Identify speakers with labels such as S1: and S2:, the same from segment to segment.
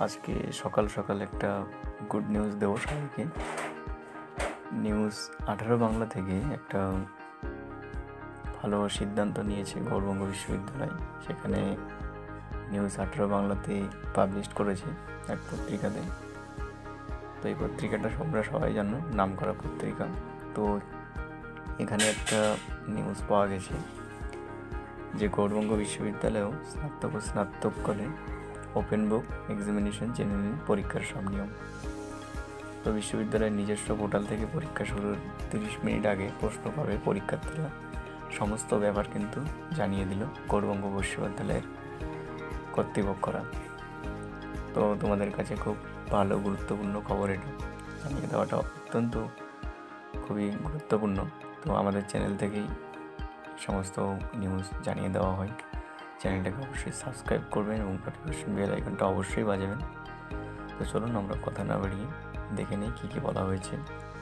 S1: আজকে সকাল সকাল একটা গুড নিউজ দেবো সবাইকে। নিউজ 18 বাংলা থেকে একটা ভালো সিদ্ধান্ত নিয়েছে গৌড়বঙ্গ বিশ্ববিদ্যালয়। সেখানে নিউজ 18 বাংলাতে পাবলিশ করেছে এক পত্রিকাতে। তো এই পত্রিকাটা আমরা সবাই জানো, নাম করা পত্রিকা। তো এখানে একটা নিউজ পাওয়া গেছে যে গৌড়বঙ্গ বিশ্ববিদ্যালয়েও স্নাতক ও স্নাতককালে ওপেন বুক এক্সামিনেশন জেনে নিন পরীক্ষার সব নিয়ম। তো বিশ্ববিদ্যালয়ের নিজস্ব পোর্টাল থেকে পরীক্ষা শুরুর 30 মিনিট আগে প্রশ্ন পাবে পরীক্ষার্থীরা। সমস্ত ব্যাপার কিন্তু জানিয়ে দিল গৌড়বঙ্গ বিশ্ববিদ্যালয়ের কর্তৃপক্ষরা। তো তোমাদের কাছে খুব ভালো গুরুত্বপূর্ণ খবর এটা জানিয়ে দেওয়াটা অত্যন্ত খুবই গুরুত্বপূর্ণ। তো আমাদের চ্যানেল থেকেই সমস্ত নিউজ জানিয়ে দেওয়া হয়। চ্যানেলটাকে অবশ্যই সাবস্ক্রাইব করবেন এবং নোটিফিকেশন বেল আইকনটা অবশ্যই বাজাবেন। তো চলুন আমরা কথা না বাড়িয়ে দেখে নিই কী কী বলা হয়েছে।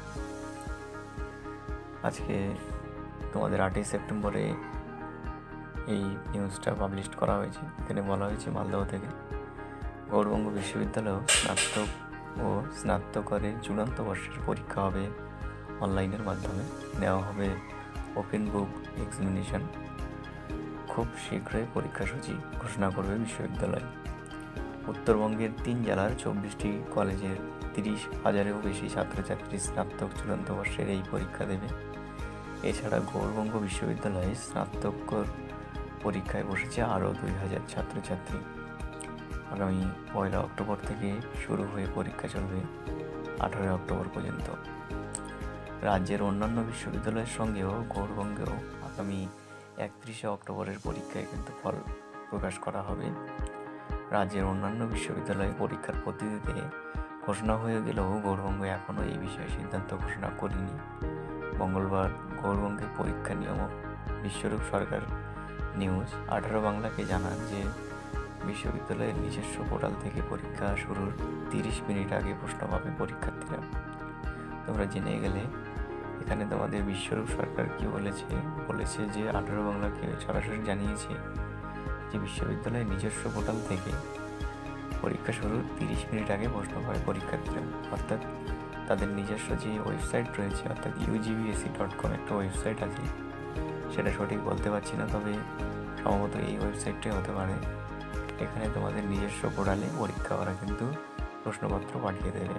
S1: আজকে তোমাদের 8ই সেপ্টেম্বরে এই নিউজটা পাবলিশ করা হয়েছে। এখানে বলা হয়েছে মালদহ থেকে গৌড়বঙ্গ বিশ্ববিদ্যালয়েও স্নাতক ও স্নাতকোত্তরের চূড়ান্ত বর্ষের পরীক্ষা হবে অনলাইনের মাধ্যমে। নেওয়া হবে ওপেন বুক এক্সামিনেশন। খুব শীঘ্রই পরীক্ষাসূচি ঘোষণা করবে বিশ্ববিদ্যালয়। উত্তরবঙ্গের 3 জেলার 24টি কলেজের 30,000-এরও বেশি ছাত্রছাত্রী স্নাতক চূড়ান্ত বর্ষের এই পরীক্ষা দেবে। এছাড়া গৌড়বঙ্গ বিশ্ববিদ্যালয়ে স্নাতকোত্তর পরীক্ষায় বসেছে আরও 2,000 ছাত্রছাত্রী। আগামী 1 অক্টোবর থেকে শুরু হয়ে পরীক্ষা চলবে 18 অক্টোবর পর্যন্ত। রাজ্যের অন্যান্য বিশ্ববিদ্যালয়ের সঙ্গেও গৌড়বঙ্গেও আগামী 31 অক্টোবরের পরীক্ষায় কিন্তু ফল প্রকাশ করা হবে। রাজ্যের অন্যান্য বিশ্ববিদ্যালয়ে পরীক্ষার পদ্ধতিতে ঘোষণা হয়ে গেলেও গৌড়বঙ্গ এখনও এই বিষয়ে সিদ্ধান্ত ঘোষণা করেনি। মঙ্গলবার গৌড়বঙ্গের পরীক্ষা নিয়ামক বিশ্বরূপ সরকার নিউজ 18 বাংলাকে জানান যে বিশ্ববিদ্যালয়ের নিজস্ব পোর্টাল থেকে পরীক্ষা শুরুর 30 মিনিট আগে প্রশ্ন পাবে পরীক্ষার্থীরা। তোমরা জেনে গেলে এখানে তোমাদের বিশ্বরূপ সরকার কি বলেছে যে 18 বাংলাকে সরাসরি জানিয়েছে যে বিশ্ববিদ্যালয়ের নিজস্ব পোর্টাল থেকে পরীক্ষা শুরুর 30 মিনিট আগে প্রশ্ন পাবে পরীক্ষার্থীরা। অর্থাৎ তাদের নিজস্ব যে ওয়েবসাইট রয়েছে, অর্থাৎ ugvsc.com একটা ওয়েবসাইট আছে, সেটা সঠিক বলতে পারছি না, তবে সম্ভবত এই ওয়েবসাইটটাই হতে পারে। এখানে তোমাদের নিজস্ব পোর্টালে পরীক্ষা ওরা কিন্তু প্রশ্নপত্র পাঠিয়ে দেবে।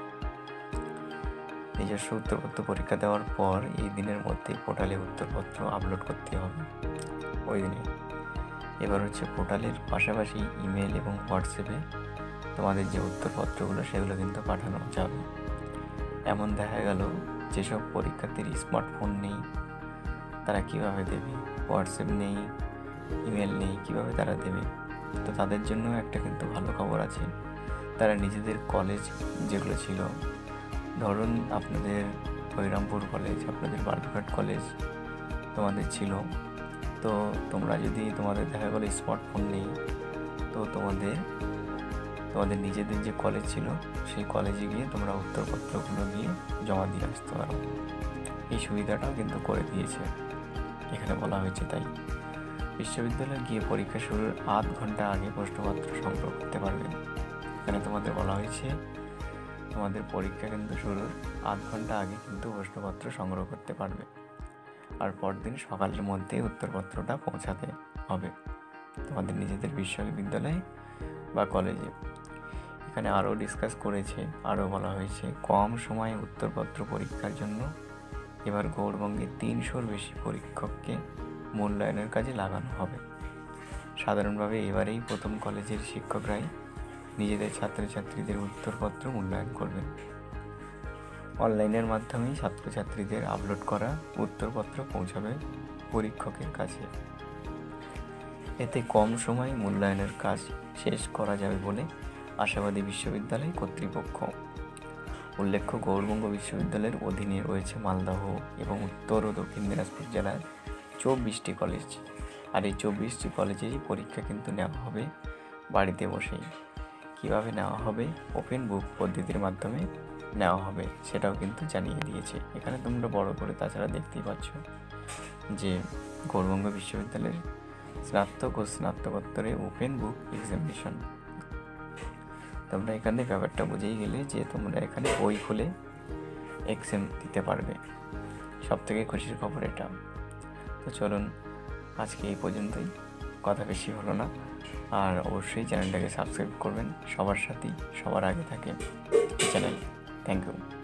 S1: নিজস্ব উত্তরপত্র পরীক্ষা দেওয়ার পর এই দিনের মধ্যে পোর্টালে উত্তরপত্র আপলোড করতে হবে ওই দিনে। এবার হচ্ছে পোর্টালের পাশাপাশি ইমেল এবং হোয়াটসঅ্যাপে তোমাদের যে উত্তরপত্রগুলো সেগুলো কিন্তু পাঠানো যাবে। এমন দেখা গেল যেসব পরীক্ষার্থীর স্মার্টফোন নেই তারা কিভাবে দেবে, হোয়াটসঅ্যাপ নেই, ইমেল নেই, কিভাবে তারা দেবে। তো তাদের জন্য একটা কিন্তু ভালো খবর আছে। তারা নিজেদের কলেজ যেগুলো ছিল, ধরুন আপনাদের হরিরামপুর কলেজ, আপনাদের বালুরঘাট কলেজ তোমাদের ছিল, তো তোমরা যদি তোমাদের দেখা গেলো স্মার্টফোন নেই, তো তোমাদের নিজেদের যে কলেজ ছিল সেই কলেজে গিয়ে তোমরা উত্তরপত্রগুলো গিয়ে জমা দিয়ে আসতে পারো। এই সুবিধাটাও কিন্তু করে দিয়েছে এখানে বলা হয়েছে। তাই বিশ্ববিদ্যালয়ে গিয়ে পরীক্ষা শুরুর আধ ঘন্টা আগে প্রশ্নপত্র সংগ্রহ করতে পারবে। এখানে তোমাদের বলা হয়েছে তোমাদের পরীক্ষা কিন্তু শুরুর আধ ঘন্টা আগে কিন্তু প্রশ্নপত্র সংগ্রহ করতে পারবে, আর পরদিন সকালের মধ্যে উত্তরপত্রটা পৌঁছাতে হবে তোমাদের নিজেদের বিশ্ববিদ্যালয়ে বা কলেজে। এখানে আরও ডিসকাস করেছে, আরও বলা হয়েছে কম সময়ে উত্তরপত্র পরীক্ষার জন্য এবার গৌড়বঙ্গে 300-র বেশি পরীক্ষককে মূল্যায়নের কাজে লাগানো হবে। সাধারণভাবে এবারেই প্রথম কলেজের শিক্ষকরাই নিজেদের ছাত্রছাত্রীদের উত্তরপত্র মূল্যায়ন করবেন। অনলাইনের মাধ্যমেই ছাত্রছাত্রীদের আপলোড করা উত্তরপত্র পৌঁছাবে পরীক্ষকের কাছে। এতে কম সময়ে মূল্যায়নের কাজ শেষ করা যাবে বলে আশাবাদী বিশ্ববিদ্যালয় কর্তৃপক্ষ। উল্লেখ্য, গৌড়বঙ্গ বিশ্ববিদ্যালয়ের অধীনে রয়েছে মালদহ এবং উত্তর ও দক্ষিণ দিনাজপুর জেলার 24টি কলেজ। আর এই 24টি কলেজেরই পরীক্ষা কিন্তু নেওয়া হবে বাড়িতে বসেই। কীভাবে নেওয়া হবে? ওপেন বুক পদ্ধতির মাধ্যমে নেওয়া হবে, সেটাও কিন্তু জানিয়ে দিয়েছে। এখানে তোমরা বড় করে তাছাড়া দেখতেই পাচ্ছ যে গৌড়বঙ্গ বিশ্ববিদ্যালয়ের স্নাতক ও স্নাতকোত্তরে ওপেন বুক এক্সামিনেশন তোমরা এখানে ব্যাপারটা বুঝেই গেলে যে তোমরা এখানে বই খুলে এক্সাম দিতে পারবে। সবথেকে খুশির খবর এটা। তো চলুন আজকে এই পর্যন্তই, কথা বেশি হলো না। আর অবশ্যই চ্যানেলটাকে সাবস্ক্রাইব করবেন, সবার সাথেই সবার আগে থাকে চ্যানেল। Thank you.